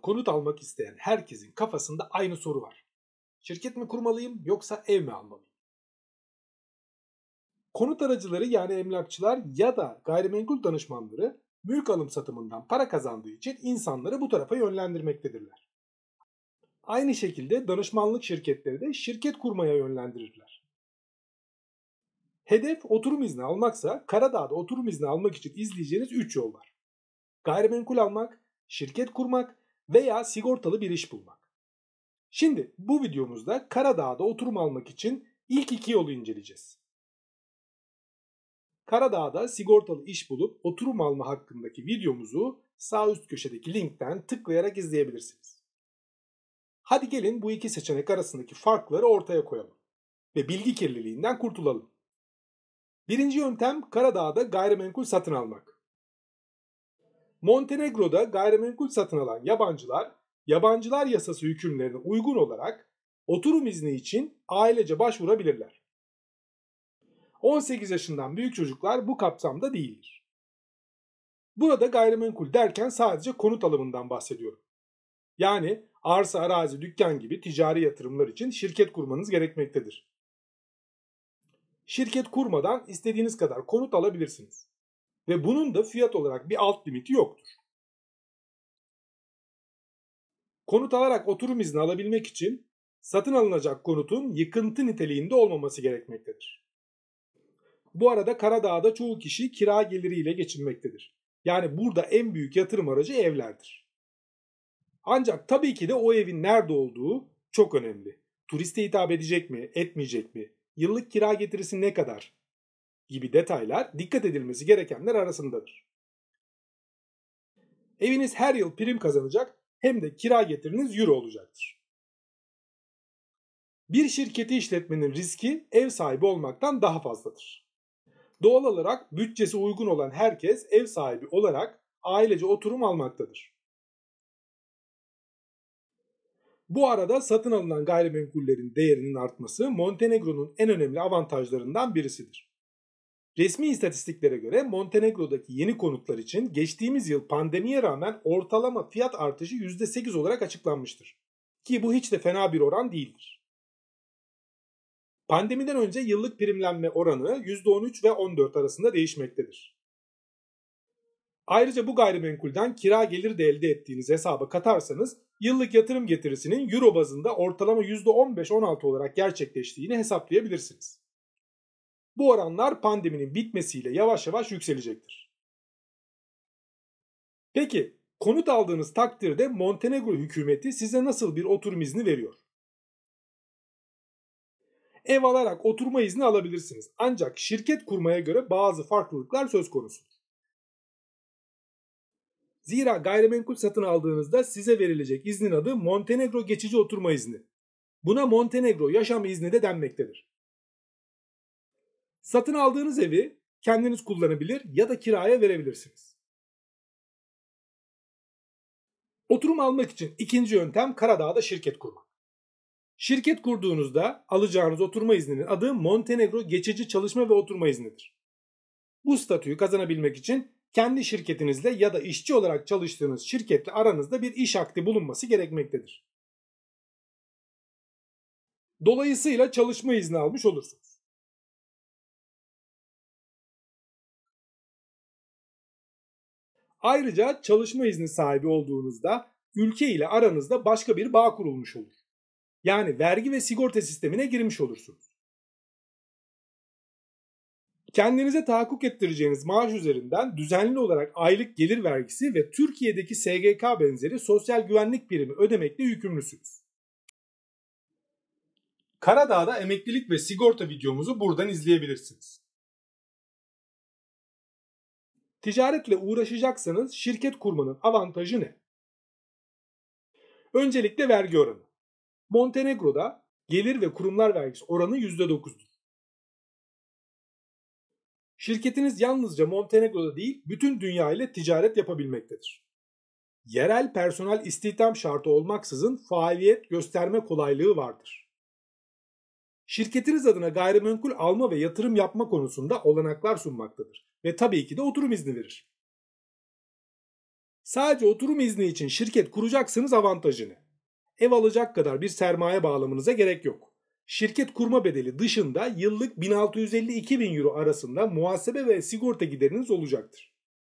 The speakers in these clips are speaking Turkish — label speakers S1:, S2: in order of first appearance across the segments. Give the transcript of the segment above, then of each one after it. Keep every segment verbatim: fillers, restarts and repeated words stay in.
S1: konut almak isteyen herkesin kafasında aynı soru var. Şirket mi kurmalıyım yoksa ev mi almalıyım? Konut aracıları yani emlakçılar ya da gayrimenkul danışmanları mülk alım satımından para kazandığı için insanları bu tarafa yönlendirmektedirler. Aynı şekilde danışmanlık şirketleri de şirket kurmaya yönlendirirler. Hedef oturum izni almaksa Karadağ'da oturum izni almak için izleyeceğiniz üç yol var. Gayrimenkul almak, şirket kurmak veya sigortalı bir iş bulmak. Şimdi bu videomuzda Karadağ'da oturum almak için ilk iki yolu inceleyeceğiz. Karadağ'da sigortalı iş bulup oturum alma hakkındaki videomuzu sağ üst köşedeki linkten tıklayarak izleyebilirsiniz. Hadi gelin bu iki seçenek arasındaki farkları ortaya koyalım ve bilgi kirliliğinden kurtulalım. Birinci yöntem Karadağ'da gayrimenkul satın almak. Montenegro'da gayrimenkul satın alan yabancılar, yabancılar yasası hükümlerine uygun olarak oturum izni için ailece başvurabilirler. on sekiz yaşından büyük çocuklar bu kapsamda değildir. Burada gayrimenkul derken sadece konut alımından bahsediyorum. Yani arsa, arazi, dükkan gibi ticari yatırımlar için şirket kurmanız gerekmektedir. Şirket kurmadan istediğiniz kadar konut alabilirsiniz. Ve bunun da fiyat olarak bir alt limiti yoktur. Konut alarak oturum izni alabilmek için satın alınacak konutun yıkıntı niteliğinde olmaması gerekmektedir. Bu arada Karadağ'da çoğu kişi kira geliriyle geçinmektedir. Yani burada en büyük yatırım aracı evlerdir. Ancak tabii ki de o evin nerede olduğu çok önemli. Turiste hitap edecek mi, etmeyecek mi, yıllık kira getirisi ne kadar gibi detaylar dikkat edilmesi gerekenler arasındadır. Eviniz her yıl prim kazanacak hem de kira getiriniz euro olacaktır. Bir şirketi işletmenin riski ev sahibi olmaktan daha fazladır. Doğal olarak bütçesi uygun olan herkes ev sahibi olarak ailece oturum almaktadır. Bu arada satın alınan gayrimenkullerin değerinin artması Montenegro'nun en önemli avantajlarından birisidir. Resmi istatistiklere göre Montenegro'daki yeni konutlar için geçtiğimiz yıl pandemiye rağmen ortalama fiyat artışı yüzde sekiz olarak açıklanmıştır. Ki bu hiç de fena bir oran değildir. Pandemiden önce yıllık primlenme oranı yüzde on üç ve on dört arasında değişmektedir. Ayrıca bu gayrimenkulden kira gelir de elde ettiğiniz hesaba katarsanız yıllık yatırım getirisinin euro bazında ortalama yüzde on beş on altı olarak gerçekleştiğini hesaplayabilirsiniz. Bu oranlar pandeminin bitmesiyle yavaş yavaş yükselecektir. Peki konut aldığınız takdirde Montenegro hükümeti size nasıl bir oturum izni veriyor? Ev alarak oturma izni alabilirsiniz. Ancak şirket kurmaya göre bazı farklılıklar söz konusudur. Zira gayrimenkul satın aldığınızda size verilecek iznin adı Montenegro geçici oturma izni. Buna Montenegro yaşam izni de denmektedir. Satın aldığınız evi kendiniz kullanabilir ya da kiraya verebilirsiniz. Oturum almak için ikinci yöntem Karadağ'da şirket kurmak. Şirket kurduğunuzda alacağınız oturma izninin adı Montenegro geçici çalışma ve oturma iznidir. Bu statüyü kazanabilmek için kendi şirketinizle ya da işçi olarak çalıştığınız şirketle aranızda bir iş akdi bulunması gerekmektedir. Dolayısıyla çalışma izni almış olursunuz. Ayrıca çalışma izni sahibi olduğunuzda ülke ile aranızda başka bir bağ kurulmuş olur. Yani vergi ve sigorta sistemine girmiş olursunuz. Kendinize tahakkuk ettireceğiniz maaş üzerinden düzenli olarak aylık gelir vergisi ve Türkiye'deki S G K benzeri sosyal güvenlik primi ödemekle yükümlüsünüz. Karadağ'da emeklilik ve sigorta videomuzu buradan izleyebilirsiniz. Ticaretle uğraşacaksanız şirket kurmanın avantajı ne? Öncelikle vergi oranı. Montenegro'da gelir ve kurumlar vergisi oranı yüzde dokuzdur. Şirketiniz yalnızca Montenegro'da değil, bütün dünya ile ticaret yapabilmektedir. Yerel personel istihdam şartı olmaksızın faaliyet gösterme kolaylığı vardır. Şirketiniz adına gayrimenkul alma ve yatırım yapma konusunda olanaklar sunmaktadır ve tabii ki de oturum izni verir. Sadece oturum izni için şirket kuracaksınız avantajı ne? Ev alacak kadar bir sermaye bağlamanıza gerek yok. Şirket kurma bedeli dışında yıllık bin altı yüz elli iki bin euro arasında muhasebe ve sigorta gideriniz olacaktır.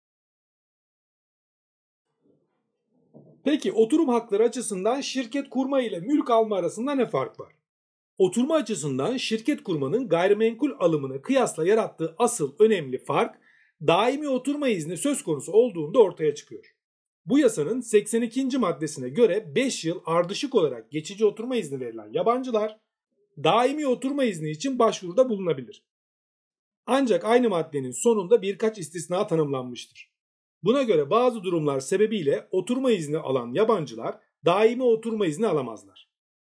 S1: Peki oturum hakları açısından şirket kurma ile mülk alma arasında ne fark var? Oturma açısından şirket kurmanın gayrimenkul alımına kıyasla yarattığı asıl önemli fark daimi oturma izni söz konusu olduğunda ortaya çıkıyor. Bu yasanın seksen ikinci maddesine göre beş yıl ardışık olarak geçici oturma izni verilen yabancılar daimi oturma izni için başvuruda bulunabilir. Ancak aynı maddenin sonunda birkaç istisna tanımlanmıştır. Buna göre bazı durumlar sebebiyle oturma izni alan yabancılar daimi oturma izni alamazlar.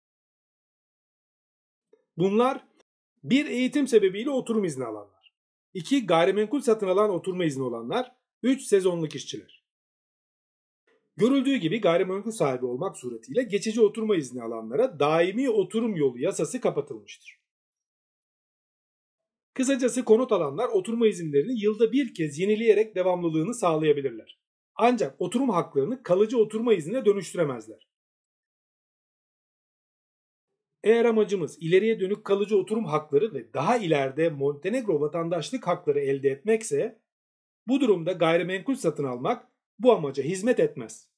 S1: Bunlar bir eğitim sebebiyle oturum izni alanlar, iki gayrimenkul satın alan oturma izni olanlar, üç sezonluk işçiler. Görüldüğü gibi gayrimenkul sahibi olmak suretiyle geçici oturma izni alanlara daimi oturum yolu yasası kapatılmıştır. Kısacası konut alanlar oturma izinlerini yılda bir kez yenileyerek devamlılığını sağlayabilirler. Ancak oturum haklarını kalıcı oturma iznine dönüştüremezler. Eğer amacımız ileriye dönük kalıcı oturum hakları ve daha ileride Montenegro vatandaşlık hakları elde etmekse, bu durumda gayrimenkul satın almak bu amaca hizmet etmez.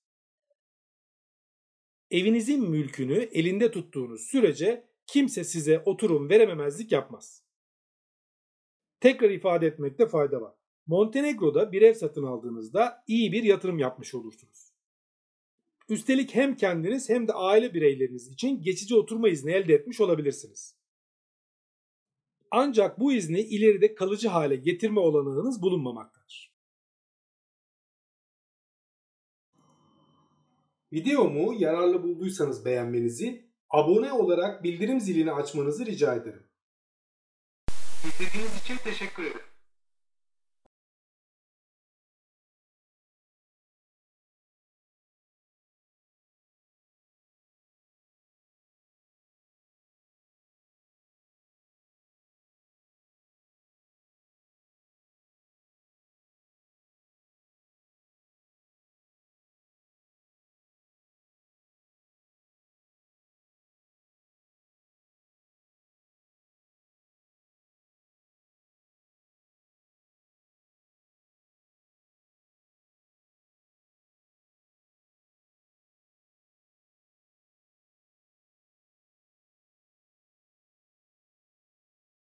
S1: Evinizin mülkünü elinde tuttuğunuz sürece kimse size oturum verememezlik yapmaz. Tekrar ifade etmekte fayda var. Montenegro'da bir ev satın aldığınızda iyi bir yatırım yapmış olursunuz. Üstelik hem kendiniz hem de aile bireyleriniz için geçici oturma izni elde etmiş olabilirsiniz. Ancak bu izni ileride kalıcı hale getirme olanağınız bulunmamaktadır. Videomu yararlı bulduysanız beğenmenizi, abone olarak bildirim zilini açmanızı rica ederim. İzlediğiniz için teşekkür ederim.